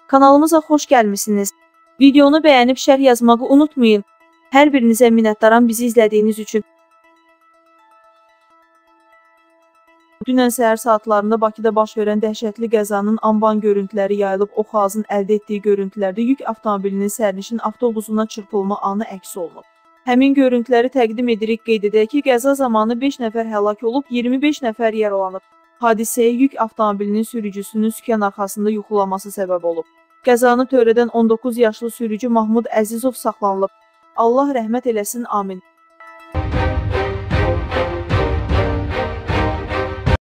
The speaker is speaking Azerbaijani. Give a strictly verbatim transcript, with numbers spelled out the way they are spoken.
Kanalımıza xoş gəlmisiniz. Videonu bəyənib şərh yazmağı unutmayın. Hər birinizə minnətdaram bizi izlədiyiniz üçün. Dünən səhər saatlarında Bakıda baş verən dəhşətli qəzanın anban görüntüləri yayılıb. Oxazın əldə etdiyi görüntülərdə yük avtomobilinin sərnişin avtobusuna çırpılma anı əks olunub. Həmin görüntüləri təqdim edirik. Qeyd edək ki, qəza zamanı beş nəfər həlak olub, iyirmi beş nəfər yaralanıb. Hadisəyə yük avtomobilinin sürücüsünün sükan arxasında yuxulaması səbəb olub. Qəzanı törədən on doqquz yaşlı sürücü Mahmud Əzizov saxlanılıb. Allah rəhmət eləsin, amin.